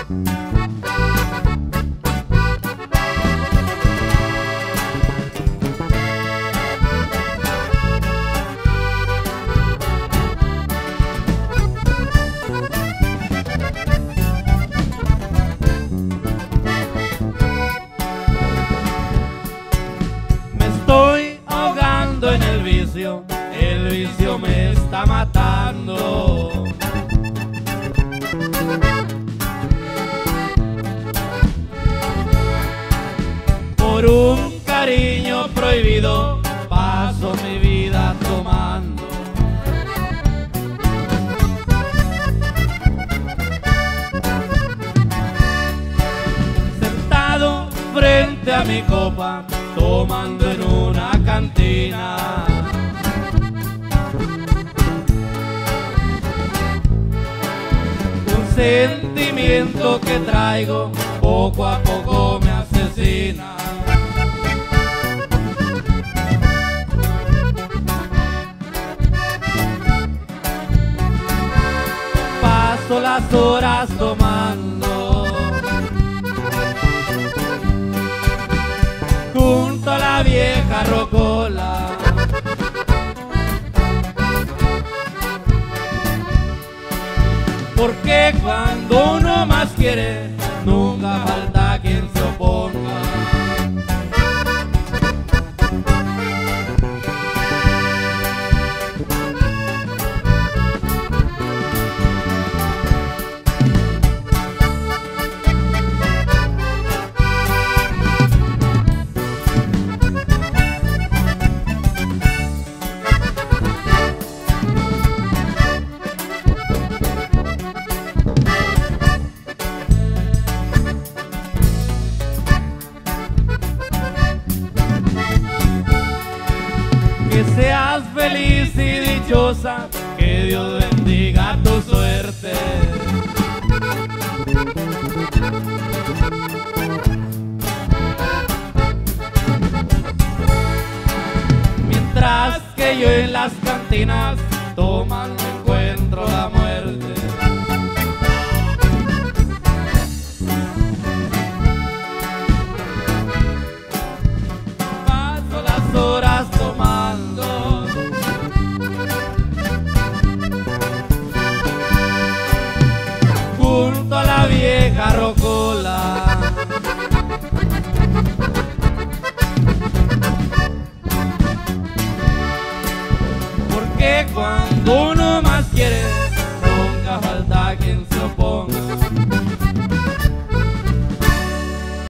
El vicio me está matando. Por un cariño prohibido paso mi vida tomando. Sentado frente a mi copa, tomando en una cantina. Un sentimiento que traigo poco a poco me asesina. Paso las horas tomando junto a la vieja rocola. Porque cuando uno más quiere, nunca falta quien se oponga. Que seas feliz y dichosa, que Dios bendiga tu suerte. Mientras que yo en las cantinas tomando encuentro la